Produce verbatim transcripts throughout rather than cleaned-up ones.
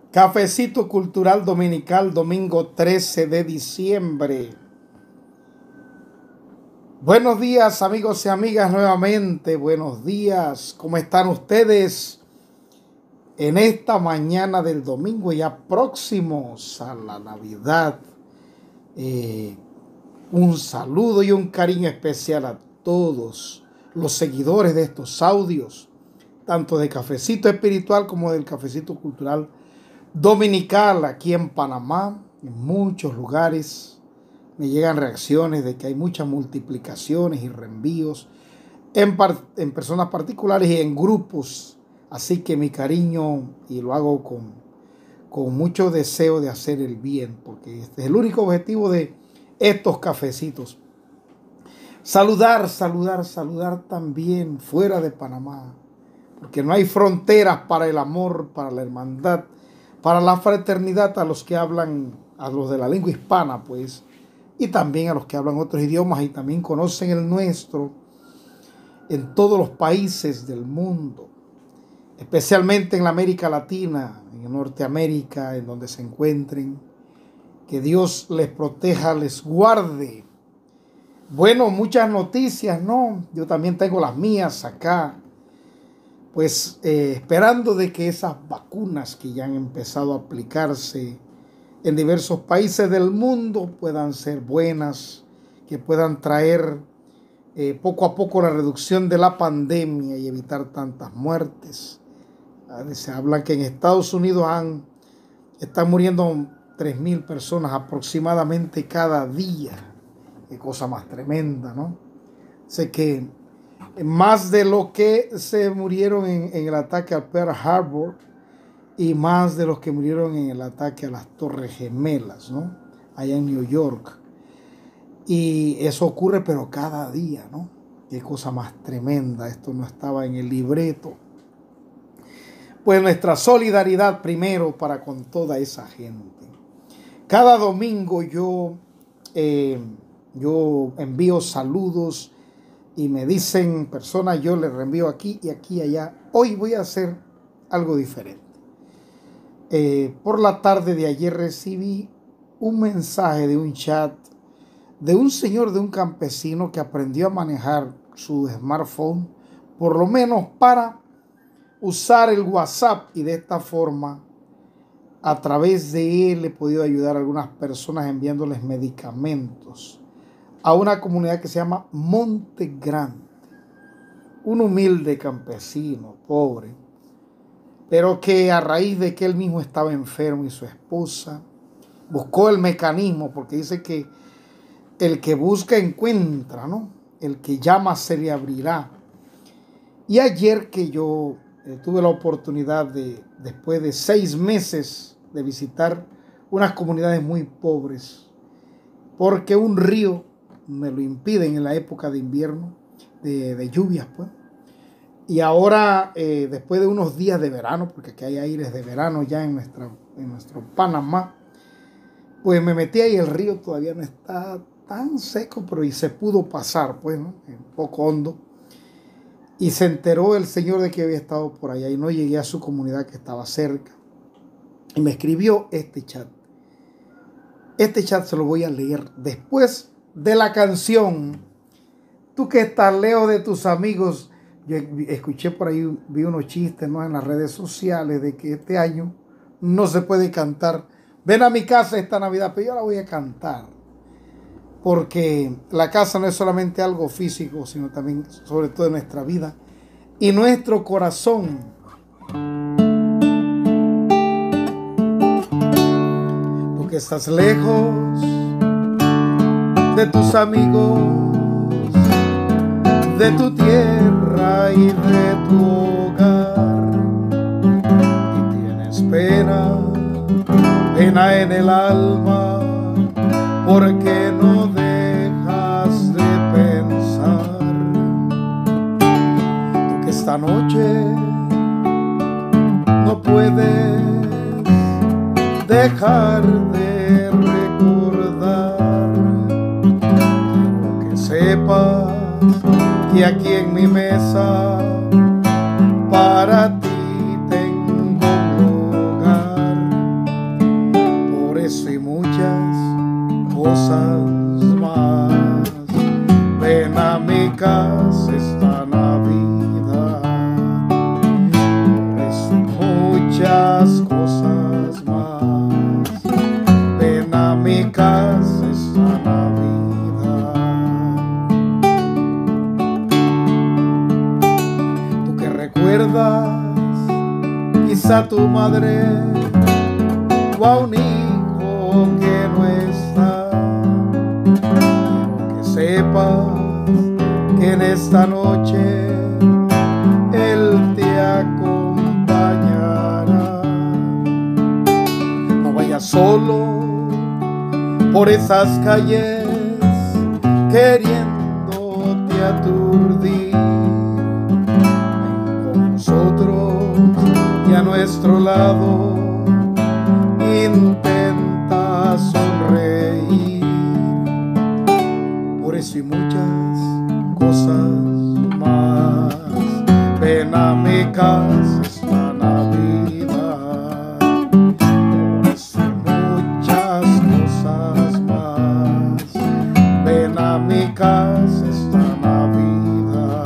Cafecito Cultural Dominical, domingo trece de diciembre. Buenos días, amigos y amigas, nuevamente. Buenos días. ¿Cómo están ustedes en esta mañana del domingo, ya próximos a la Navidad? Eh, un saludo y un cariño especial a todos los seguidores de estos audios, tanto de Cafecito Espiritual como del Cafecito Cultural Dominical aquí en Panamá. En muchos lugares me llegan reacciones de que hay muchas multiplicaciones y reenvíos en, en personas particulares y en grupos. Así que mi cariño, y lo hago con, con mucho deseo de hacer el bien, porque este es el único objetivo de estos cafecitos. Saludar, saludar, saludar también fuera de Panamá, porque no hay fronteras para el amor, para la hermandad, para la fraternidad, a los que hablan, a los de la lengua hispana, pues, y también a los que hablan otros idiomas y también conocen el nuestro en todos los países del mundo, especialmente en la América Latina, en Norteamérica, en donde se encuentren. Que Dios les proteja, les guarde. Bueno, muchas noticias, ¿no? Yo también tengo las mías acá. Pues eh, esperando de que esas vacunas que ya han empezado a aplicarse en diversos países del mundo puedan ser buenas, que puedan traer eh, poco a poco la reducción de la pandemia y evitar tantas muertes. Se habla que en Estados Unidos han, están muriendo tres mil personas aproximadamente cada día. Qué cosa más tremenda, ¿no? Sé que más de lo que se murieron en, en el ataque a Pearl Harbor y más de los que murieron en el ataque a las Torres Gemelas, ¿no? Allá en New York. Y eso ocurre, pero cada día, ¿no? Qué cosa más tremenda. Esto no estaba en el libreto. Pues nuestra solidaridad primero para con toda esa gente. Cada domingo yo, eh, yo envío saludos y me dicen personas, yo les reenvío aquí y aquí y allá. Hoy voy a hacer algo diferente. Eh, por la tarde de ayer recibí un mensaje de un chat de un señor, de un campesino que aprendió a manejar su smartphone, por lo menos para usar el WhatsApp, y de esta forma a través de él he podido ayudar a algunas personas enviándoles medicamentos a una comunidad que se llama Monte Grande. Un humilde campesino, pobre, pero que a raíz de que él mismo estaba enfermo y su esposa, buscó el mecanismo, porque dice que el que busca encuentra, ¿no? El que llama se le abrirá. Y ayer que yo eh, tuve la oportunidad de, después de seis meses, de visitar unas comunidades muy pobres, porque un río me lo impiden en la época de invierno, de, de lluvias, pues. Y ahora, eh, después de unos días de verano, porque aquí hay aires de verano ya en, nuestra, en nuestro Panamá, pues me metí ahí. El río todavía no está tan seco, pero y se pudo pasar, pues, ¿no? Un poco hondo. Y se enteró el señor de que había estado por allá y no llegué a su comunidad que estaba cerca. Y me escribió este chat. Este chat se lo voy a leer después de la canción. Tú que estás lejos de tus amigos. Yo escuché por ahí, vi unos chistes, ¿no?, en las redes sociales de que este año no se puede cantar Ven a mi casa esta Navidad, pero yo la voy a cantar. Porque la casa no es solamente algo físico, sino también, sobre todo, en nuestra vida y nuestro corazón. Tú que estás lejos de tus amigos, de tu tierra y de tu hogar, y tienes pena, pena en el alma, porque no dejas de pensar. Tú que esta noche no puedes dejar de recordar, quiero que sepas que aquí en mi mesa para ti tengo un lugar. cosas más. Ven a mi casa esta Navidad. Es muchas cosas más. Ven a mi casa esta Navidad. Tú que recuerdas quizá tu madre o a un hijo que no está, quiero que sepas que en esta noche Él te acompañará. No vayas solo por esas calles queriéndote aturdir. Ven con nosotros y a nuestro lado intenta sonreír. Por eso y muchas cosas más, ven a mi casa esta Navidad. Por eso y muchas cosas más, ven a mi casa esta Navidad.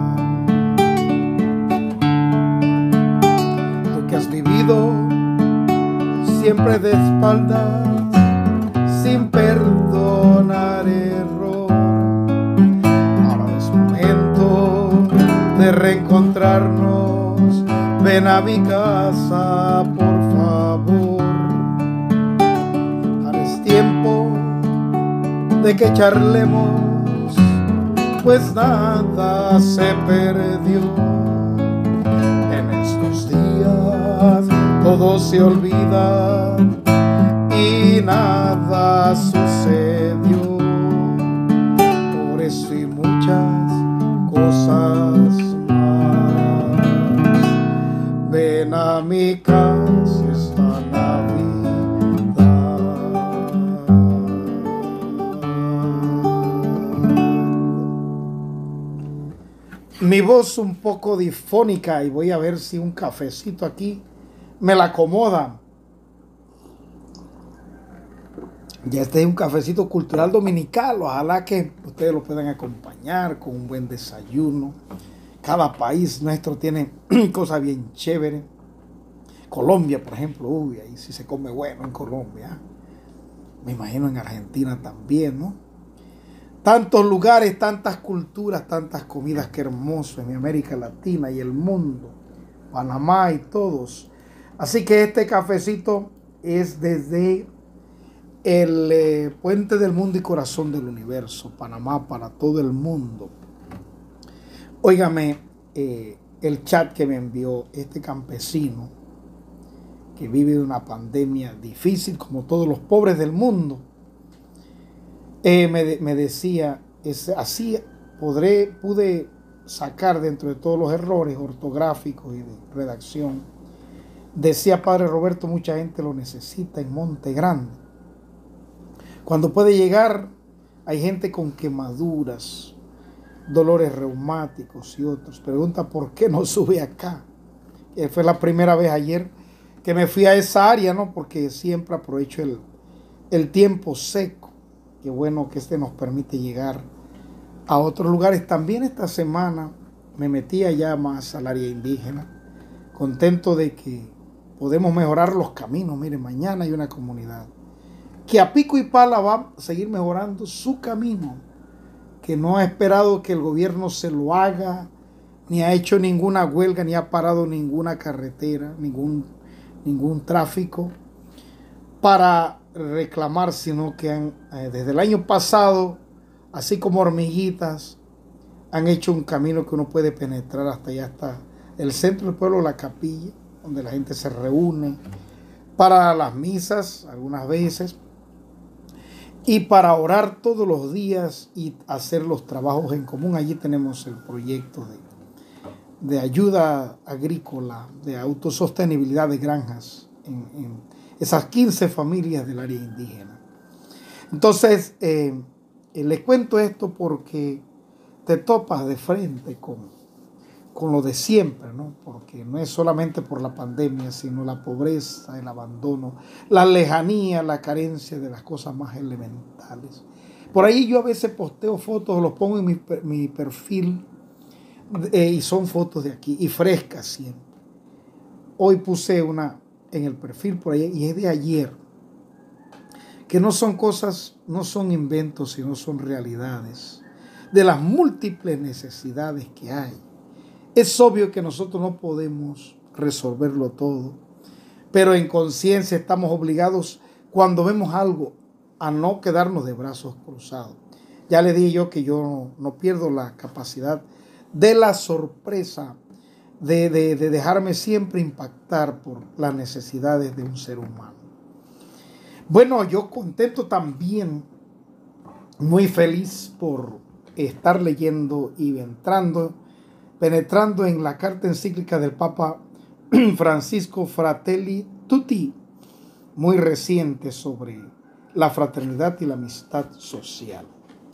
Tú que has vivido siempre de espaldas, sin perdonar error, ahora es momento de reencontrarnos. Ven a mi casa, por favor. Ahora es tiempo de que charlemos, pues nada se perdió. En estos días todo se olvida y nada sucedió. Por eso y muchas cosas más, ven a mi casa esta Navidad. Mi voz un poco difónica y voy a ver si un cafecito aquí me la acomoda. Ya este es un cafecito cultural dominical. Ojalá que ustedes lo puedan acompañar con un buen desayuno. Cada país nuestro tiene cosas bien chéveres. Colombia, por ejemplo, uy, ahí sí se come bueno en Colombia. Me imagino en Argentina también, ¿no? Tantos lugares, tantas culturas, tantas comidas, qué hermoso en América Latina y el mundo. Panamá y todos. Así que este cafecito es desde el eh, puente del mundo y corazón del universo, Panamá para todo el mundo. Óigame, eh, el chat que me envió este campesino que vive de una pandemia difícil como todos los pobres del mundo, eh, me, me decía, es, así podré, pude sacar dentro de todos los errores ortográficos y de redacción. Decía Padre Roberto, mucha gente lo necesita en Monte Grande. Cuando puede llegar, hay gente con quemaduras, dolores reumáticos y otros. Pregunta por qué no sube acá. Eh, fue la primera vez ayer que me fui a esa área, ¿no? Porque siempre aprovecho el, el tiempo seco. Qué bueno que este nos permite llegar a otros lugares. También esta semana me metí allá más al área indígena, contento de que podemos mejorar los caminos. Miren, mañana hay una comunidad que a pico y pala va a seguir mejorando su camino, que no ha esperado que el gobierno se lo haga, ni ha hecho ninguna huelga, ni ha parado ninguna carretera, ningún, ningún tráfico para reclamar, sino que han, eh, desde el año pasado, así como hormiguitas, han hecho un camino que uno puede penetrar hasta allá, hasta el centro del pueblo, la capilla, donde la gente se reúne para las misas algunas veces y para orar todos los días y hacer los trabajos en común. Allí tenemos el proyecto de, de ayuda agrícola, de autosostenibilidad de granjas en, en esas quince familias del área indígena. Entonces, eh, eh, les cuento esto porque te topas de frente con, con lo de siempre, ¿no? Porque no es solamente por la pandemia, sino la pobreza, el abandono, la lejanía, la carencia de las cosas más elementales. Por ahí yo a veces posteo fotos, los pongo en mi, mi perfil eh, y son fotos de aquí y frescas siempre. Hoy puse una en el perfil por ahí y es de ayer, que no son cosas, no son inventos, sino son realidades de las múltiples necesidades que hay. Es obvio que nosotros no podemos resolverlo todo, pero en conciencia estamos obligados, cuando vemos algo, a no quedarnos de brazos cruzados. Ya le dije yo que yo no, no pierdo la capacidad de la sorpresa, de, de, de dejarme siempre impactar por las necesidades de un ser humano. Bueno, yo contento también, muy feliz por estar leyendo y entrando, penetrando en la carta encíclica del Papa Francisco Fratelli Tutti, muy reciente, sobre la fraternidad y la amistad social.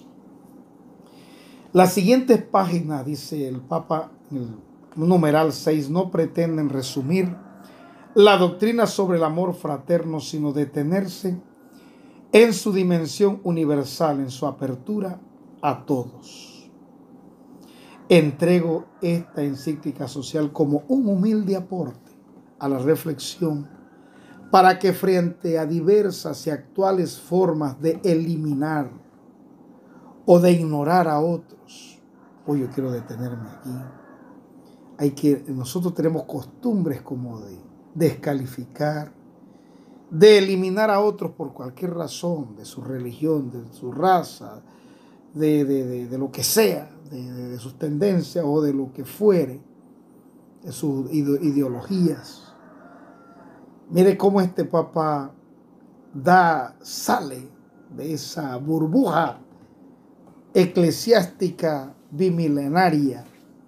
Las siguientes páginas, dice el Papa, el numeral seis, no pretenden resumir la doctrina sobre el amor fraterno, sino detenerse en su dimensión universal, en su apertura a todos. Entrego esta encíclica social como un humilde aporte a la reflexión para que frente a diversas y actuales formas de eliminar o de ignorar a otros, hoy yo quiero detenerme aquí, hay que, nosotros tenemos costumbres como de descalificar, de eliminar a otros por cualquier razón, de su religión, de su raza, de, de, de, de lo que sea, de, de, de sus tendencias o de lo que fuere, de sus ideologías. Mire cómo este Papa da, sale de esa burbuja eclesiástica bimilenaria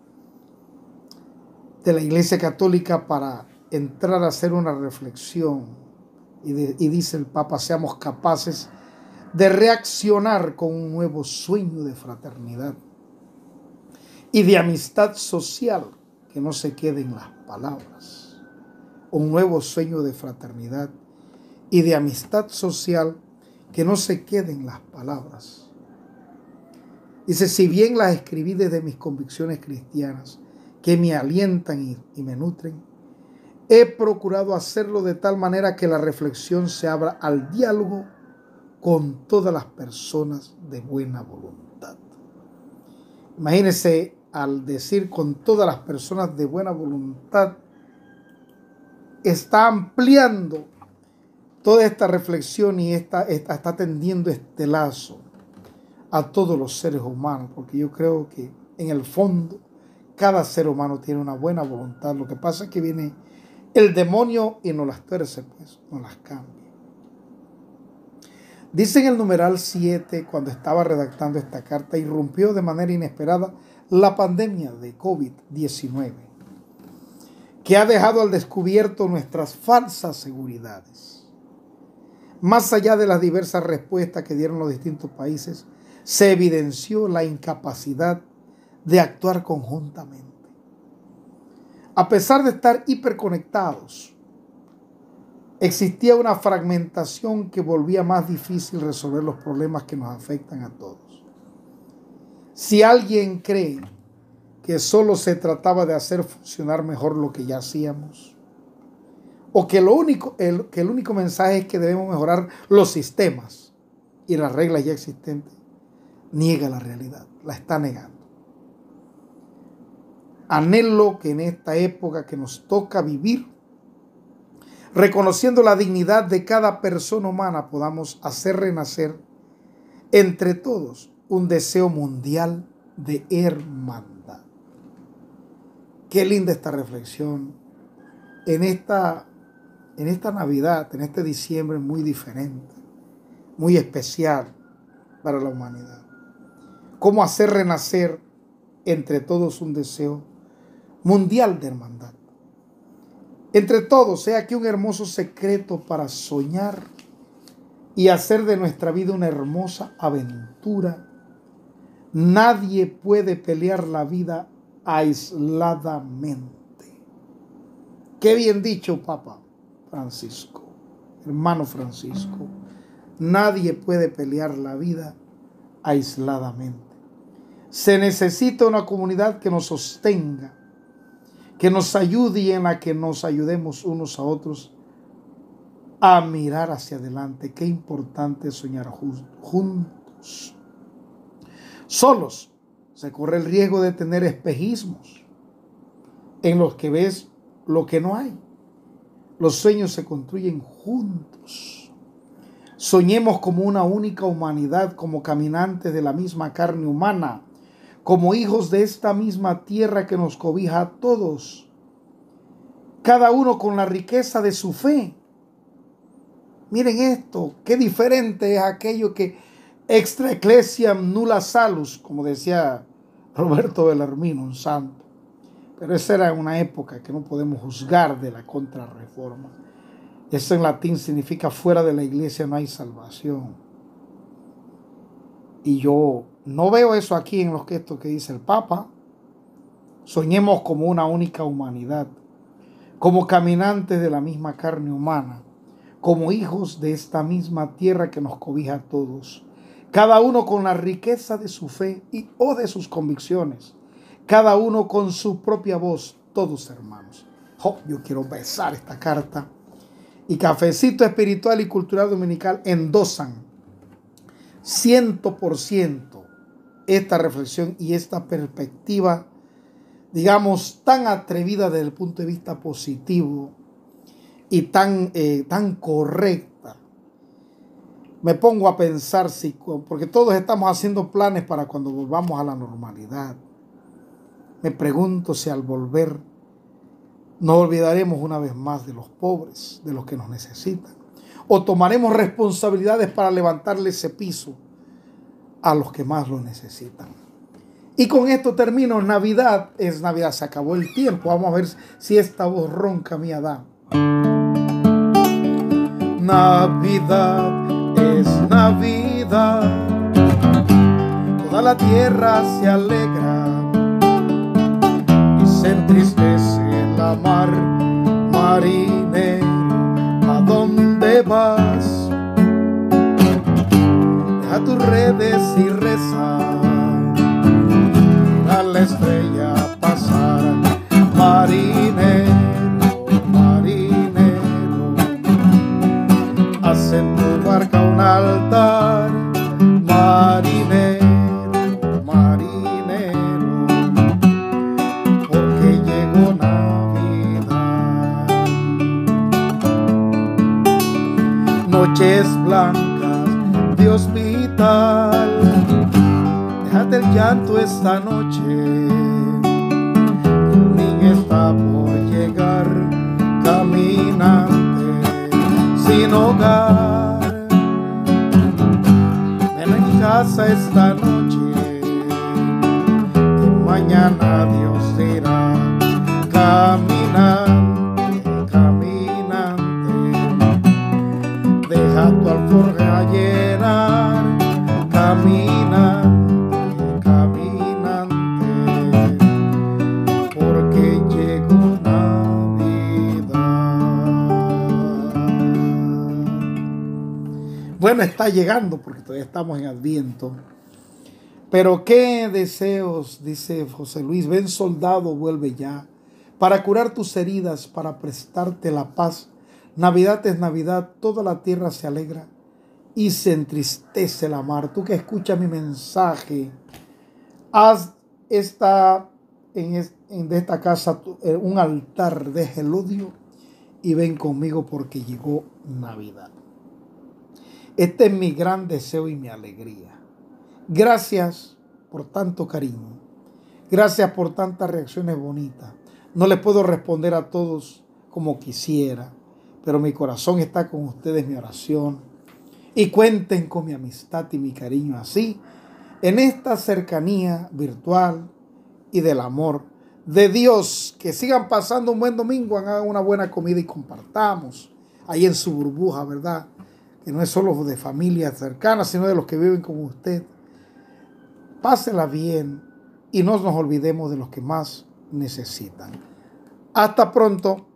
de la Iglesia Católica para entrar a hacer una reflexión. Y, de, y dice el Papa, seamos capaces de reaccionar con un nuevo sueño de fraternidad y de amistad social que no se quede en las palabras. Un nuevo sueño de fraternidad y de amistad social que no se quede en las palabras. Dice, si bien las escribí desde mis convicciones cristianas, que me alientan y, y me nutren, he procurado hacerlo de tal manera que la reflexión se abra al diálogo con todas las personas de buena voluntad. Imagínense, al decir con todas las personas de buena voluntad, está ampliando toda esta reflexión y está, está, está tendiendo este lazo a todos los seres humanos, porque yo creo que en el fondo cada ser humano tiene una buena voluntad. Lo que pasa es que viene el demonio y nos las tuerce, pues, nos las cambia. Dice en el numeral siete, cuando estaba redactando esta carta, irrumpió de manera inesperada la pandemia de COVID diecinueve, que ha dejado al descubierto nuestras falsas seguridades. Más allá de las diversas respuestas que dieron los distintos países, se evidenció la incapacidad de actuar conjuntamente. A pesar de estar hiperconectados, existía una fragmentación que volvía más difícil resolver los problemas que nos afectan a todos. Si alguien cree que solo se trataba de hacer funcionar mejor lo que ya hacíamos, o que, lo único, el, que el único mensaje es que debemos mejorar los sistemas y las reglas ya existentes, niega la realidad, la está negando. Anhelo que en esta época que nos toca vivir, reconociendo la dignidad de cada persona humana, podamos hacer renacer entre todos un deseo mundial de hermandad. Qué linda esta reflexión en esta, en esta Navidad, en este diciembre muy diferente, muy especial para la humanidad. Cómo hacer renacer entre todos un deseo mundial de hermandad. Entre todos, sea aquí un hermoso secreto para soñar y hacer de nuestra vida una hermosa aventura. Nadie puede pelear la vida aisladamente. Qué bien dicho, Papa Francisco, hermano Francisco. Nadie puede pelear la vida aisladamente. Se necesita una comunidad que nos sostenga, que nos ayude y en la que nos ayudemos unos a otros a mirar hacia adelante. Qué importante es soñar juntos. Solos se corre el riesgo de tener espejismos en los que ves lo que no hay. Los sueños se construyen juntos. Soñemos como una única humanidad, como caminantes de la misma carne humana, como hijos de esta misma tierra que nos cobija a todos, cada uno con la riqueza de su fe. Miren esto, qué diferente es aquello que extra ecclesiam nulla salus, como decía Roberto Bellarmino, un santo. Pero esa era una época que no podemos juzgar de la contrarreforma. Eso en latín significa fuera de la iglesia no hay salvación. Y yo no veo eso aquí en los textos que dice el Papa. Soñemos como una única humanidad, como caminantes de la misma carne humana, como hijos de esta misma tierra que nos cobija a todos, cada uno con la riqueza de su fe y o de sus convicciones, cada uno con su propia voz, todos hermanos. Oh, yo quiero besar esta carta. Y Cafecito Espiritual y Cultural Dominical endosan ciento por ciento esta reflexión y esta perspectiva, digamos, tan atrevida desde el punto de vista positivo y tan, eh, tan correcta. Me pongo a pensar, si, porque todos estamos haciendo planes para cuando volvamos a la normalidad. Me pregunto si al volver nos olvidaremos una vez más de los pobres, de los que nos necesitan, o tomaremos responsabilidades para levantarle ese piso a los que más lo necesitan. Y con esto termino. Navidad es Navidad, se acabó el tiempo. Vamos a ver si esta voz ronca mía da. Navidad es Navidad, toda la tierra se alegra y se entristece la mar. Marinero, ¿a dónde vas? Deja tus redes y reza a la estrella pasar. Marinero, marinero, haz en tu barca un altar. Marinero, marinero, porque llegó Navidad. Noches blancas de hospital, déjate el llanto esta noche. El niño está por llegar, caminante sin hogar. Ven a mi casa esta noche, que mañana Dios dirá. Caminante, caminante, deja tu alforja llenar. Caminante, caminante, porque llegó Navidad. Bueno, está llegando porque todavía estamos en Adviento. Pero qué deseos, dice José Luis. Ven, soldado, vuelve ya, para curar tus heridas, para prestarte la paz. Navidad es Navidad, toda la tierra se alegra y se entristece la mar. Tú que escuchas mi mensaje, haz esta, en, en de esta casa un altar, deja el odio y ven conmigo porque llegó Navidad. Este es mi gran deseo y mi alegría. Gracias por tanto cariño. Gracias por tantas reacciones bonitas. No les puedo responder a todos como quisiera, pero mi corazón está con ustedes, mi oración. Y cuenten con mi amistad y mi cariño así, en esta cercanía virtual y del amor de Dios. Que sigan pasando un buen domingo, hagan una buena comida y compartamos ahí en su burbuja, ¿verdad? Que no es solo de familias cercanas, sino de los que viven con usted. Pásela bien, y no nos olvidemos de los que más necesitan. Hasta pronto.